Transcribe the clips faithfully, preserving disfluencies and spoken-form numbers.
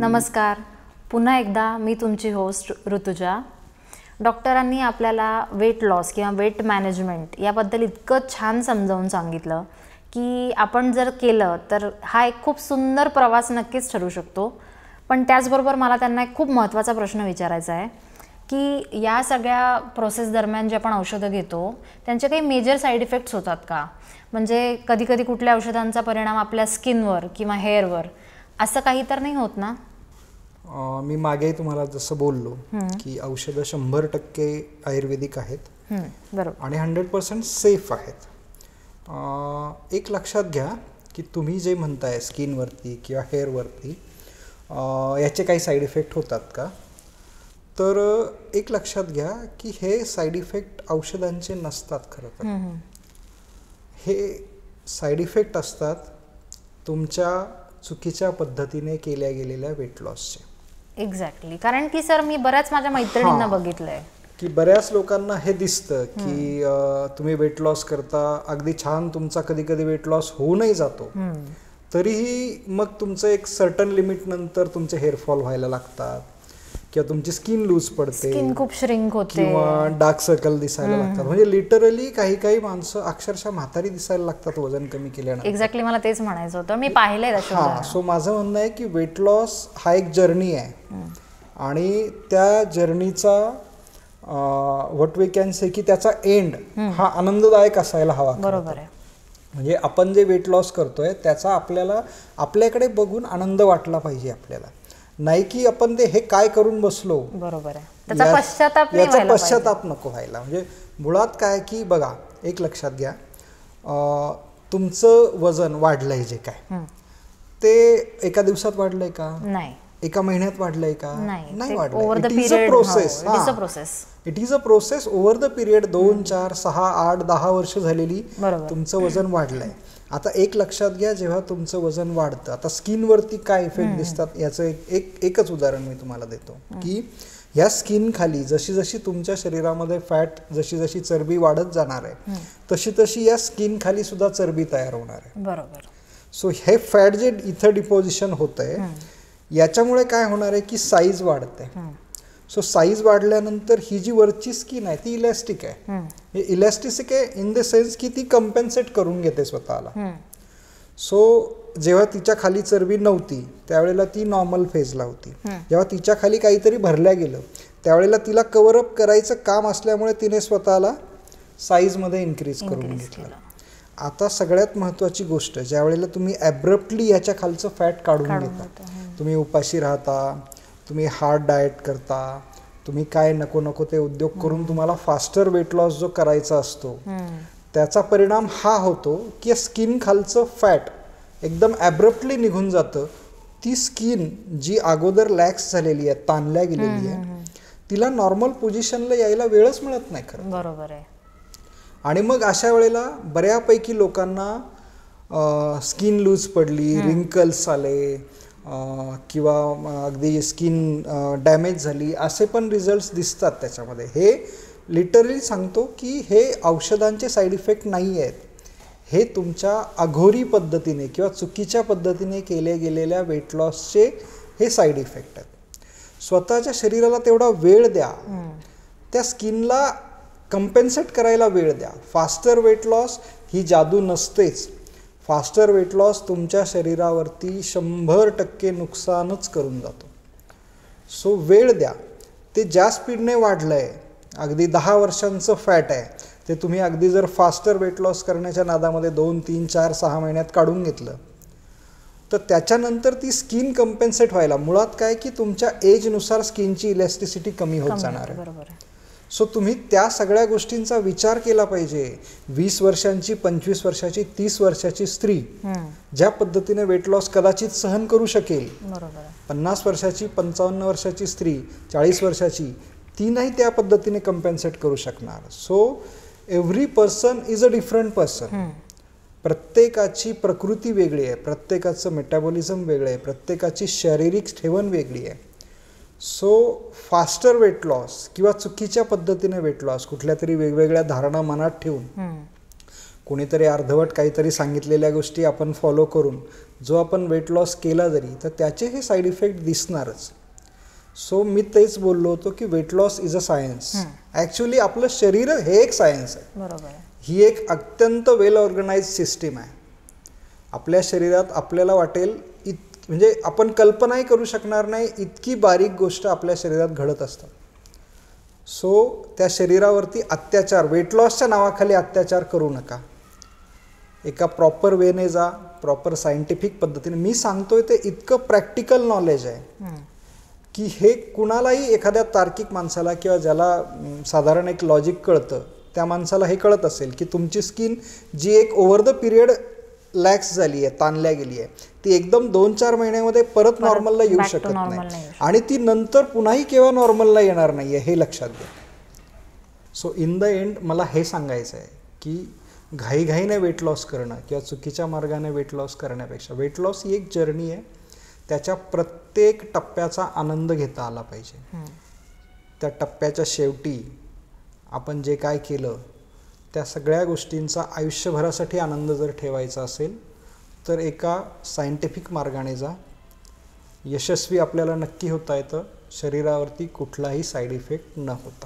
नमस्कार, पुन्हा एकदा मी तुमची होस्ट ऋतुजा. डॉक्टरांनी आपल्याला वेट लॉस किंवा वेट मॅनेजमेंट याबद्दल इतकं छान समजावून सांगितलं की आपण जर केलं तर हा एक खूप सुंदर प्रवास नक्कीच ठरू शकतो. पण त्याचबरोबर मला त्यांना एक खूप महत्त्वाचा प्रश्न विचारायचा आहे की या सगळ्या प्रोसेस दरम्यान जे आपण औषधं घेतो त्यांचे काही मेजर साईड इफेक्ट्स होतात का? म्हणजे कधी कधी कुठल्या औषधांचा परिणाम आपल्या स्किनवर किंवा हेअरवर असं काही तर नाही होत ना? मी मागे तुम्हाला जसं बोललो की औषधं शंभर टक्के आयुर्वेदिक आहेत बरोबर आणि हंड्रेड पर्सेंट सेफ आहेत. एक लक्षात घ्या की तुम्ही जे म्हणताय स्किनवरती किंवा हेअरवरती याचे काही साईड इफेक्ट होतात का, तर एक लक्षात घ्या की हे साईड इफेक्ट औषधांचे नसतात. खरं तर हे साईड इफेक्ट असतात तुमच्या चुकीच्या पद्धतीने केल्या गेलेल्या वेट लॉसचे. एक्झॅक्टली. कारण की सर मी बऱ्याच माझ्या मैत्रिणींना बघितलंय की बऱ्याच लोकांना हे दिसतं की तुम्ही वेट लॉस करता, अगदी छान तुमचा कधी कधी वेट लॉस होऊनही जातो, तरीही मग तुमचं एक सर्टन लिमिट नंतर तुमचे हेअरफॉल व्हायला लागतात किंवा तुमची स्किन लूज पडते, स्किन खूप श्रिंक होते किंवा डार्क सर्कल दिसायला लागतात. म्हणजे लिटरली काही काही माणसं अक्षरशः म्हातारी दिसायला लागतात वजन कमी केल्यानंतर. एक्झॅक्टली, मला तेच म्हणायचं होतं. मी पाहिलंय हा. सो माझं म्हणणं आहे की वेट लॉस हा एक जर्नी आहे आणि त्या जर्नीचा व्हॉट वी कॅन से की त्याचा एंड हा आनंददायक असायला हवा. बरोबर आहे. म्हणजे आपण जे वेट लॉस करतोय त्याचा आपल्याला आपल्याकडे बघून आनंद वाटला पाहिजे आपल्याला, नाही की आपण ते हे काय करून बसलो. बरोबर आहे. त्याचा पश्चाताप नाही याचा पश्चाताप नको व्हायला. म्हणजे मुळात काय की बघा, एक लक्षात घ्या, तुमचं वजन वाढलंय जे काय ते एका दिवसात वाढलंय का? नाही. एका महिन्यात वाढलंय का? नाही वाढलंय. It is a process. It is a process over the period. दोन चार सहा आठ दहा वर्ष झालेली तुमचं वजन वाढलंय. आता एक लक्षात घ्या, जेव्हा तुमचं वजन वाढतं, आता स्किनवरती काय इफेक्ट दिसतात याचं एक, एक एकच उदाहरण मी तुम्हाला देतो की या स्किन खाली जशी जशी तुमच्या शरीरामध्ये फॅट, जशी जशी चरबी वाढत जाणार आहे तशी तशी या स्किन खाली सुद्धा चरबी तयार होणार आहे. बरोबर. सो हे फॅट जे इथं डिपॉझिशन होतंय याच्यामुळे काय होणार आहे की साईज वाढते. सो साईज वाढल्यानंतर ही जी वरची स्किन आहे ती इलॅस्टिक आहे. इलॅस्टिसिक आहे इन द सेन्स की ती कम्पेन्सेट करून घेते स्वतःला. सो जेव्हा तिच्या खाली चरबी नव्हती त्यावेळेला ती नॉर्मल फेजला होती. जेव्हा तिच्या खाली काहीतरी भरल्या गेलं त्यावेळेला तिला कव्हरअप करायचं काम असल्यामुळे तिने स्वतःला साईजमध्ये इन्क्रीज करून घेतलं. आता सगळ्यात महत्त्वाची गोष्ट, ज्या वेळेला तुम्ही ॲब्रप्टली ह्याच्या खालचं फॅट काढून घेता, तुम्ही उपाशी राहता, तुम्ही हार्ड डाएट करता, तुम्ही काय नको नको ते उद्योग करून तुम्हाला फास्टर वेट लॉस जो करायचा असतो त्याचा परिणाम हा होतो की स्किन खालचं फॅट एकदम ॲब्रप्टली निघून जातं. ती स्किन जी अगोदर लॅक्स झालेली आहे, ताणल्या गेलेली आहे, तिला नॉर्मल पोझिशनला यायला वेळच मिळत नाही. खरं बरोबर आहे. आणि मग अशा वेळेला बऱ्यापैकी लोकांना स्किन लूज पडली, रिंकल्स आले किंवा अगदी स्किन डॅमेज झाली असे पण रिझल्ट्स दिसतात त्याच्यामध्ये. हे लिटरली सांगतो की हे औषधांचे साईड इफेक्ट नाही आहेत, हे तुमच्या अघोरी पद्धतीने किंवा चुकीच्या पद्धतीने केले गेलेल्या वेट लॉसचे हे साईड इफेक्ट आहेत. स्वतःच्या शरीराला तेवढा वेळ द्या, त्या स्किनला कम्पेन्सेट करायला वेळ द्या. फास्टर वेट लॉस ही जादू नसतेच. फास्टर वेट लॉस तुमच्या शरीरावरती शंभर टक्के नुकसानच करून जातो. सो वेळ द्या. ते ज्या स्पीडने वाढलं आहे, अगदी दहा वर्षांचं फॅट आहे, ते तुम्ही अगदी जर फास्टर वेट लॉस करण्याच्या नादामध्ये दोन तीन चार सहा महिन्यात काढून घेतलं तर त्याच्यानंतर ती स्किन कम्पेन्सेट व्हायला, मुळात काय की तुमच्या एजनुसार स्किनची इलॅस्टिसिटी कमी होत जाणार आहे. सो तुम्ही त्या सगळ्या गोष्टींचा विचार केला पाहिजे. वीस वर्षांची, पंचवीस वर्षाची, तीस वर्षाची स्त्री ज्या पद्धतीने वेट लॉस कदाचित सहन करू शकेल, पन्नास वर्षाची, पंचावन्न वर्षाची स्त्री, चाळीस वर्षाची, ती नाही त्या पद्धतीने कम्पेन्सेट करू शकणार. So every person is a different person. प्रत्येकाची प्रकृती वेगळी आहे, प्रत्येकाचं मेटाबॉलिझम वेगळं आहे, प्रत्येकाची शारीरिक ठेवण वेगळी आहे. सो फास्टर वेट लॉस किंवा चुकीच्या पद्धतीने वेट लॉस, कुठल्या तरी वेगवेगळ्या धारणा मनात ठेवून कोणीतरी अर्धवट काहीतरी सांगितलेल्या गोष्टी आपण फॉलो करून जो आपण वेट लॉस केला जरी तर त्याचे हे साईड इफेक्ट दिसणारच. सो मी तेच बोललो होतो की weight loss is a science. Actually आपलं शरीर हे एक सायन्स आहे. बरोबर. ही एक अत्यंत वेल ऑर्गनाइज सिस्टीम आहे. आपल्या शरीरात आपल्याला वाटेल इत म्हणजे आपण कल्पनाही करू शकणार नाही इतकी बारीक गोष्ट आपल्या शरीरात घडत असतात. सो त्या शरीरावरती अत्याचार, वेट लॉसच्या नावाखाली अत्याचार करू नका. एका प्रॉपर वेने जा, प्रॉपर सायंटिफिक पद्धतीने. मी सांगतोय ते इतकं प्रॅक्टिकल नॉलेज आहे की हे कुणालाही, एखाद्या तार्किक माणसाला किंवा ज्याला साधारण एक लॉजिक कळतं त्या माणसाला हे कळत असेल की तुमची स्किन जी एक ओव्हर द पिरियड लॅक्स झाली आहे, ताणल्या गेली आहे, ती एकदम दोन चार महिन्यामध्ये परत नॉर्मलला येऊ शकत नाही आणि ती नंतर पुन्हाही केव्हा नॉर्मलला येणार नाही आहे हे लक्षात घ्या. सो इन द एंड मला हे सांगायचं आहे की घाईघाईने वेट लॉस करणं किंवा चुकीच्या मार्गाने वेट लॉस करण्यापेक्षा वेट लॉस ही एक जर्नी आहे. त्याच्या प्रत्येक टप्प्याचा आनंद घेता आला पाहिजे. त्या टप्प्याच्या शेवटी आपण जे काय केलं त्या सगळ्या गोष्टींचा आयुष्यभरासाठी आनंद जर ठेवायचा असेल तर एका सायंटिफिक मार्गाने जा. यशस्वी आपल्याला नक्की होता येतं, शरीरावरती कुठलाही साईड इफेक्ट न होता.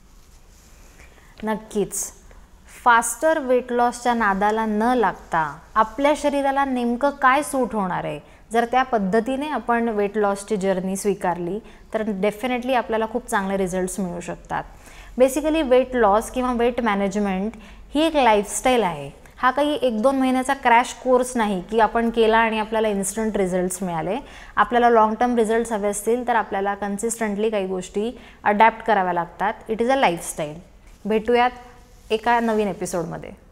नक्कीच. फास्टर वेट लॉसच्या नादाला न लागता आपल्या शरीराला नेमकं काय सूट होणार आहे, जर त्या पद्धतीने आपण वेट लॉसची जर्नी स्वीकारली तर डेफिनेटली आपल्याला खूप चांगले रिझल्ट्स मिळू शकतात. बेसिकली वेट लॉस किंवा वेट मॅनेजमेंट ही एक लाईफस्टाईल आहे. हा काही एक दोन महिन्याचा क्रॅश कोर्स नाही की आपण केला आणि आपल्याला इन्स्टंट रिझल्ट्स मिळाले. आपल्याला लाँग टर्म रिझल्ट्स हवे असतील तर आपल्याला कन्सिस्टंटली काही गोष्टी अडॅप्ट कराव्या लागतात. It is a lifestyle. भेटूयात एका नवीन एपिसोडमध्ये.